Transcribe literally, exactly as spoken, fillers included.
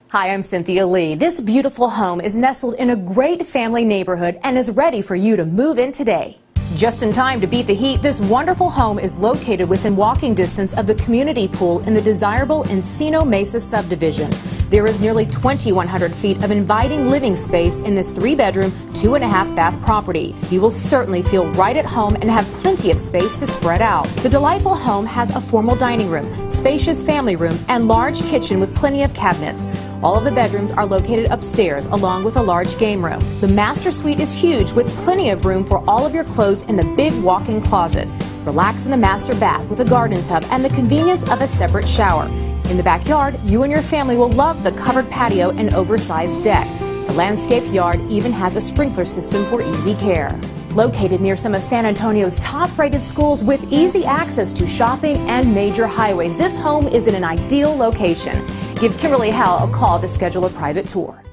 Hi, I'm Cynthia Lee. This beautiful home is nestled in a great family neighborhood and is ready for you to move in today. Just in time to beat the heat, this wonderful home is located within walking distance of the community pool in the desirable Encino Mesa subdivision. There is nearly twenty-one hundred feet of inviting living space in this three-bedroom, two and a half bath property. You will certainly feel right at home and have plenty of space to spread out. The delightful home has a formal dining room, spacious family room, and large kitchen with plenty of cabinets. All of the bedrooms are located upstairs, along with a large game room. The master suite is huge, with plenty of room for all of your clothes in the big walk-in closet. Relax in the master bath with a garden tub and the convenience of a separate shower. In the backyard, you and your family will love the covered patio and oversized deck. The landscape yard even has a sprinkler system for easy care. Located near some of San Antonio's top-rated schools with easy access to shopping and major highways, this home is in an ideal location. Give Kimberly Howell a call to schedule a private tour.